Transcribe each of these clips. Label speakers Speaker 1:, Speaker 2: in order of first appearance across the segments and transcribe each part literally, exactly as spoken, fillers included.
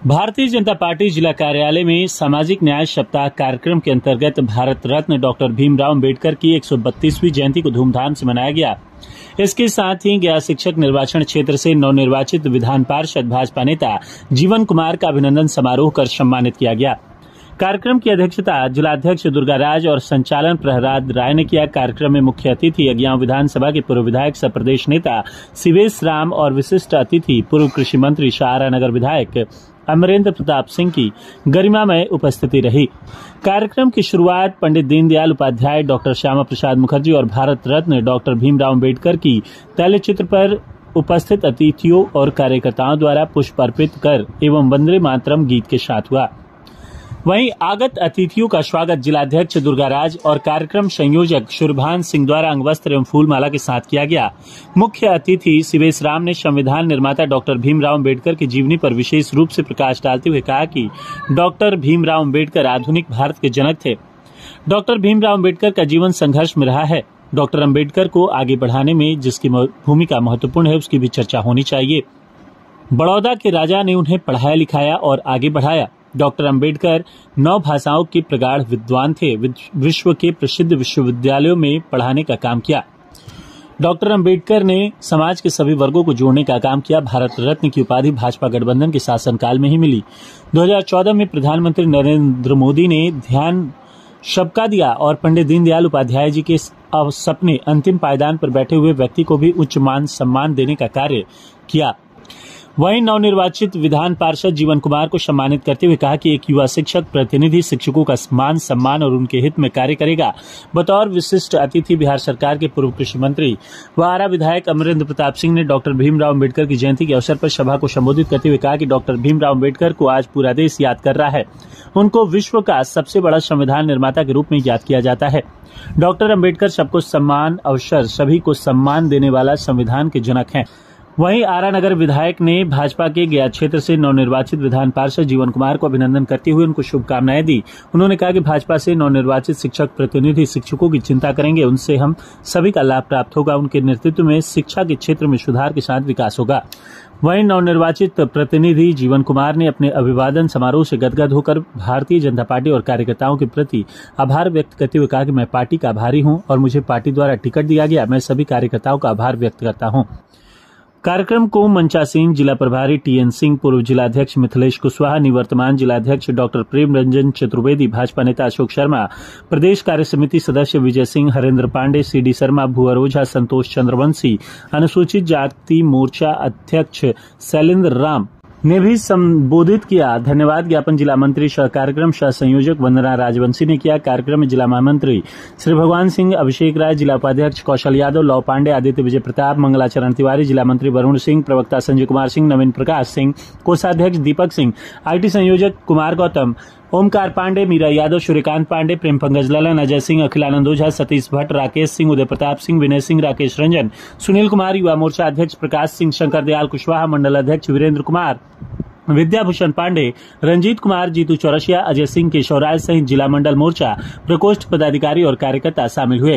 Speaker 1: Bharatiya Janata party जिला कार्यालय में सामाजिक न्याय सप्ताह कार्यक्रम के अंतर्गत भारत रत्न डॉक्टर भीमराव अंबेडकर की एक सौ बत्तीसवीं जयंती को धूमधाम से मनाया गया। इसके साथ ही गया शिक्षक निर्वाचन क्षेत्र से नवनिर्वाचित विधान पार्षद भाजपा नेता जीवन कुमार का अभिनंदन समारोह कर सम्मानित किया गया। कार्यक्रम की अध्यक्षता जिलाध्यक्ष दुर्गाराज और संचालन प्रहलाद राय ने किया। कार्यक्रम में मुख्य अतिथि अज्ञाव विधानसभा के पूर्व विधायक सह प्रदेश नेता शिवेश राम और विशिष्ट अतिथि पूर्व कृषि मंत्री सहारा नगर विधायक अमरेंद्र प्रताप सिंह की गरिमामय उपस्थिति रही। कार्यक्रम की शुरुआत पंडित दीनदयाल उपाध्याय, डॉक्टर श्यामा प्रसाद मुखर्जी और भारत रत्न डॉक्टर भीमराव अंबेडकर की तैलचित्र पर उपस्थित अतिथियों और कार्यकर्ताओं द्वारा पुष्प अर्पित कर एवं वंदे मातरम गीत के साथ हुआ। वहीं आगत अतिथियों का स्वागत जिलाध्यक्ष दुर्गाराज और कार्यक्रम संयोजक शुरभान सिंह द्वारा अंगवस्त्र एवं फूलमाला के साथ किया गया। मुख्य अतिथि शिवेश राम ने संविधान निर्माता डॉक्टर भीमराव अंबेडकर की जीवनी पर विशेष रूप से प्रकाश डालते हुए कहा कि डॉक्टर भीमराव अंबेडकर आधुनिक भारत के जनक थे। डॉक्टर भीमराव अंबेडकर का जीवन संघर्ष में रहा है। डॉक्टर अंबेडकर को आगे बढ़ाने में जिसकी भूमिका महत्वपूर्ण है उसकी भी चर्चा होनी चाहिए। बड़ौदा के राजा ने उन्हें पढ़ाया लिखाया और आगे बढ़ाया। डॉक्टर अंबेडकर नौ भाषाओं के प्रगाढ़ विद्वान थे। विश्व के प्रसिद्ध विश्वविद्यालयों में पढ़ाने का काम किया। डॉक्टर अंबेडकर ने समाज के सभी वर्गों को जोड़ने का काम किया। भारत रत्न की उपाधि भाजपा गठबंधन के शासनकाल में ही मिली। दो हज़ार चौदह में प्रधानमंत्री नरेंद्र मोदी ने ध्यान सबका दिया और पंडित दीनदयाल उपाध्याय जी के सपने अंतिम पायदान पर बैठे हुए व्यक्ति को भी उच्च मान सम्मान देने का कार्य किया। वहीं नवनिर्वाचित विधान पार्षद जीवन कुमार को सम्मानित करते हुए कहा कि एक युवा शिक्षक प्रतिनिधि शिक्षकों का मान सम्मान और उनके हित में कार्य करेगा। बतौर विशिष्ट अतिथि बिहार सरकार के पूर्व कृषि मंत्री व आरा विधायक अमरेंद्र प्रताप सिंह ने डॉक्टर भीमराव अंबेडकर की जयंती के अवसर पर सभा को संबोधित करते हुए कहा कि डॉक्टर भीमराव अंबेडकर को आज पूरा देश याद कर रहा है। उनको विश्व का सबसे बड़ा संविधान निर्माता के रूप में याद किया जाता है। डॉक्टर अंबेडकर सबको सम्मान, अवसर, सभी को सम्मान देने वाला संविधान के जनक हैं। वहीं आरा नगर विधायक ने भाजपा के गया क्षेत्र से नवनिर्वाचित विधान पार्षद जीवन कुमार को अभिनंदन करते हुए उनको शुभकामनाएं दी। उन्होंने कहा कि भाजपा से नवनिर्वाचित शिक्षक प्रतिनिधि शिक्षकों की चिंता करेंगे, उनसे हम सभी का लाभ प्राप्त होगा। उनके नेतृत्व में शिक्षा के क्षेत्र में सुधार के साथ विकास होगा। वहीं नवनिर्वाचित प्रतिनिधि जीवन कुमार ने अपने अभिवादन समारोह से गदगद होकर भारतीय जनता पार्टी और कार्यकर्ताओं के प्रति आभार व्यक्त करते हुए कहा कि मैं पार्टी का आभारी हूं और मुझे पार्टी द्वारा टिकट दिया गया। मैं सभी कार्यकर्ताओं का आभार व्यक्त करता हूं। कार्यक्रम को मंचासीन जिला प्रभारी टीएन सिंह, पूर्व जिलाध्यक्ष मिथिलेश कुशवाहा, निवर्तमान जिलाध्यक्ष डॉक्टर प्रेम रंजन चतुर्वेदी, भाजपा नेता अशोक शर्मा, प्रदेश कार्य समिति सदस्य विजय सिंह, हरेंद्र पांडे, सीडी शर्मा, भुवर ओझा, संतोष चंद्रवंशी, अनुसूचित जाति मोर्चा अध्यक्ष शैलेंद्र राम ने भी संबोधित किया। धन्यवाद ज्ञापन जिला मंत्री सह कार्यक्रम सह संयोजक वंदना राजवंशी ने किया। कार्यक्रम में जिला महामंत्री श्री भगवान सिंह, अभिषेक राय, जिला उपाध्यक्ष कौशल यादव, लव पांडे, आदित्य विजय प्रताप, मंगलाचरण तिवारी, जिला मंत्री वरुण सिंह, प्रवक्ता संजय कुमार सिंह, नवीन प्रकाश सिंह, कोषाध्यक्ष दीपक सिंह, आईटी संयोजक कुमार गौतम, ओमकार पांडे, मीरा यादव, सूर्यकांत पांडे, प्रेम पंकज ललन, अजय सिंह, अखिलानंद ओझा, सतीश भट्ट, राकेश सिंह, उदय प्रताप सिंह, विनय सिंह, राकेश रंजन, सुनील कुमार, युवा मोर्चा अध्यक्ष प्रकाश सिंह, शंकर दयाल कुशवाहा, मंडल अध्यक्ष वीरेंद्र कुमार, विद्याभूषण पांडे, रंजीत कुमार, जीतू चौरसिया, अजय सिंह, केशवराज सहित जिला मंडल मोर्चा प्रकोष्ठ पदाधिकारी और कार्यकर्ता शामिल हुए।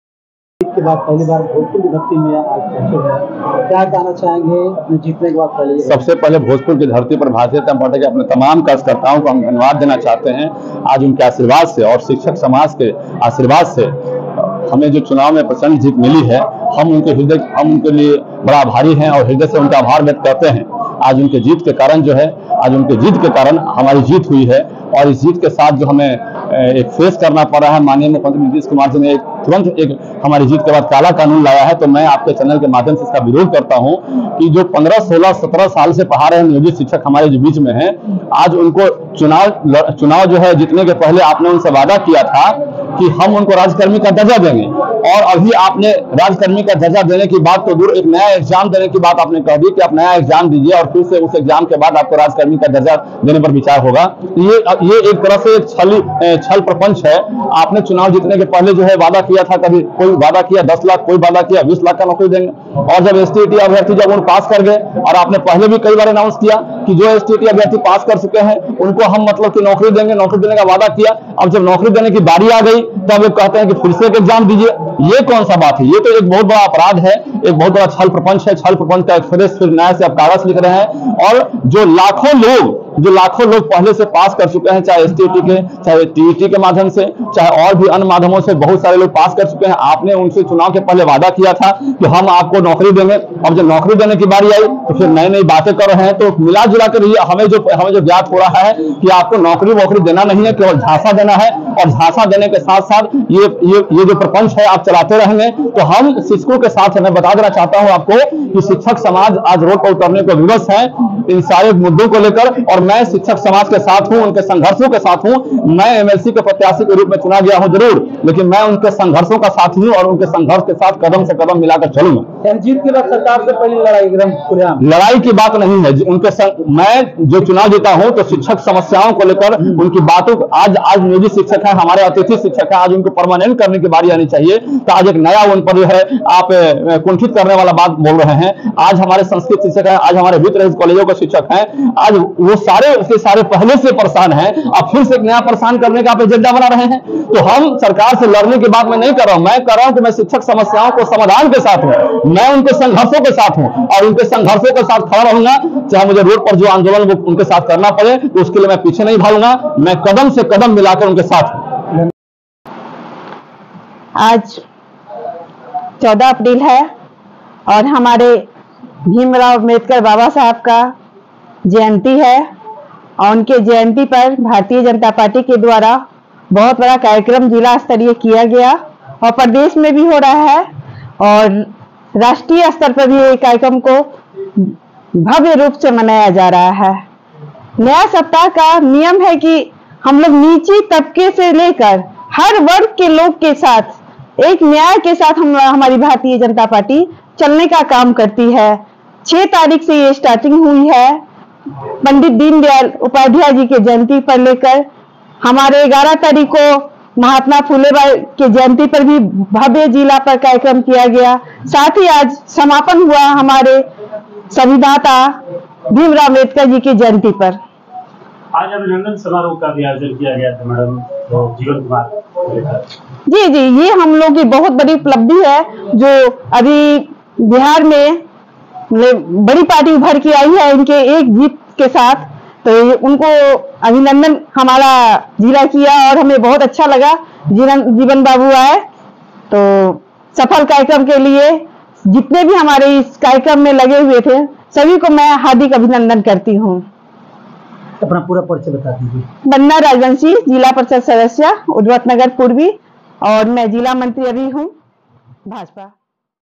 Speaker 2: के बाद पहली बार भोजपुर की धरती में आज पहुंचे हैं, क्या कहना चाहेंगे अपने जीतने के बाद? पहले
Speaker 3: सबसे पहले भोजपुर की धरती पर भारतीय जनता पार्टी के अपने तमाम कार्यकर्ताओं को हम धन्यवाद देना चाहते हैं। आज उनके आशीर्वाद से और शिक्षक समाज के आशीर्वाद से हमें जो चुनाव में प्रचंड जीत मिली है, हम उनके हृदय हम उनके लिए बड़ा आभारी हैं और हृदय से उनका आभार व्यक्त करते हैं। आज उनके जीत के कारण जो है आज उनके जीत के कारण हमारी जीत हुई है और इस जीत के साथ जो हमें एक फेस करना पड़ा है, माननीय मुख्यमंत्री नीतीश कुमार जी ने एक तुरंत एक हमारी जीत के बाद काला कानून लाया है। तो मैं आपके चैनल के माध्यम से इसका विरोध करता हूं कि जो पंद्रह सोलह सत्रह साल से पढ़ा रहे नियोजित शिक्षक हमारे जो बीच में हैं, आज उनको चुनाव चुनाव जो है जीतने के पहले आपने उनसे वादा किया था कि हम उनको राजकर्मी का दर्जा देंगे और अभी आपने राजकर्मी का दर्जा देने की बात तो दूर, एक नया एग्जाम देने की बात आपने कह दी कि आप नया एग्जाम दीजिए और फिर से उस एग्जाम के बाद आपको राजकर्मी का दर्जा देने पर विचार होगा। ये ये एक तरह से एक छल छल प्रपंच है। आपने चुनाव जीतने के पहले जो है वादा किया था, कभी कोई वादा किया दस लाख, कोई वादा किया बीस लाख का नौकरी देंगे और जब एसटीईटी अभ्यर्थी जब उन पास कर गए और आपने पहले भी कई बार अनाउंस किया कि जो एसटीईटी अभ्यर्थी पास कर चुके हैं उनको हम मतलब कि नौकरी देंगे, नौकरी देने का वादा किया। अब जब नौकरी देने की बारी आ गई तो अब कहते हैं कि फिर से एक एग्जाम दीजिए। ये कौन सा बात है? ये तो एक बहुत बड़ा अपराध है एक बहुत बड़ा छल प्रपंच है। छल प्रपंच का एक फ्रेश फिर नया से आप कागज लिख रहे हैं, और जो लाखों लोग जो लाखों लोग पहले से पास कर चुके हैं, चाहे एसटीईटी के, चाहे टीईटी के माध्यम से, चाहे और भी अन्य माध्यमों से बहुत सारे लोग पास कर चुके हैं। आपने उनसे चुनाव के पहले वादा किया था कि हम आपको नौकरी देंगे। अब जब नौकरी देने की बारी आई तो फिर नई नई बातें कर रहे हैं। तो मिला जुला कर ये हमें जो हमें जो ज्ञात हो रहा है कि आपको नौकरी वोकरी देना नहीं है, केवल झांसा देना है, और झांसा देने के साथ साथ ये ये ये जो प्रपंच है आप चलाते रहेंगे। तो हम शिक्षकों के साथ, मैं बता देना चाहता हूं आपको कि शिक्षक समाज आज रोड पर उतरने को विवश है इन सारे मुद्दों को लेकर, और मैं शिक्षक समाज के साथ हूं, उनके संघर्षों के साथ हूं। मैं एमएलसी के प्रत्याशी के रूप में चुना गया हूं जरूर, लेकिन मैं उनके संघर्षों का साथी हूं और उनके संघर्ष के साथ कदम से कदम मिलाकर चलूंगा।
Speaker 2: जीत के बाद सरकार से पहले लड़ाई एकदम
Speaker 3: लड़ाई की बात नहीं है उनके संग, मैं जो चुनाव जीता हूं तो शिक्षक समस्याओं को लेकर उनकी बातों, आज आज नियोजित शिक्षक है, हमारे अतिथि शिक्षक है, आज उनको परमानेंट करने की बारी आनी चाहिए। तो आज एक नया उन पर जो है आप कुंठित करने वाला बात बोल रहे हैं। आज हमारे संस्कृत शिक्षक हैं, आज हमारे वित्त रहित कॉलेजों के शिक्षक हैं, आज वो सारे उसके सारे पहले से परेशान हैं, अब फिर से एक नया परेशान करने का आप एजेंडा बना रहे हैं। तो हम सरकार से लड़ने की बात मैं नहीं कर रहा हूं, मैं कर रहा हूं कि मैं शिक्षक समस्याओं को समाधान के साथ हूं, मैं उनके संघर्षों के साथ हूं और उनके संघर्षों के साथ खड़ा रहूंगा। चाहे मुझे रोड पर जो आंदोलन वो उनके साथ करना पड़े तो उसके लिए मैं पीछे नहीं भागूंगा, मैं कदम से कदम मिलाकर उनके साथ हूं।
Speaker 4: आज चौदह अप्रैल है और हमारे भीमराव अम्बेडकर बाबा साहब का जयंती है, और उनके जयंती पर भारतीय जनता पार्टी के द्वारा बहुत बड़ा कार्यक्रम जिला स्तरीय किया गया और प्रदेश में भी हो रहा है, और राष्ट्रीय स्तर पर भी एक कार्यक्रम को भव्य रूप से मनाया जा रहा है। नया सप्ताह का नियम है कि हम लोग नीचे तबके से लेकर हर वर्ग के लोग के साथ एक न्याय के साथ हम हमारी भारतीय जनता पार्टी चलने का काम करती है। छह तारीख से ये स्टार्टिंग हुई है पंडित दीनदयाल उपाध्याय जी के जयंती पर लेकर। हमारे ग्यारह तारीख को महात्मा फुले के जयंती पर भी भव्य जिला पर कार्यक्रम किया गया। साथ ही आज समापन हुआ हमारे संविधाता भीमराव अम्बेडकर जी की जयंती पर।
Speaker 1: आज अभिनंदन समारोह का भी आयोजन किया गया था मैडम, तो जीवन कुमार
Speaker 4: जी जी ये हम लोग की बहुत बड़ी उपलब्धि है, जो अभी बिहार में बड़ी पार्टी उभर के आई है इनके एक जीत के साथ, तो उनको अभिनंदन हमारा जिला किया और हमें बहुत अच्छा लगा। जीवन जीवन बाबू आए तो सफल कार्यक्रम के लिए जितने भी हमारे इस कार्यक्रम में लगे हुए थे सभी को मैं हार्दिक अभिनंदन करती हूँ।
Speaker 2: अपना पूरा परिचय बता दीजिए।
Speaker 4: बन्ना राजवंशी, जिला परिषद सदस्य उद्वत नगर पूर्वी, और मैं जिला मंत्री अभी हूँ भाजपा।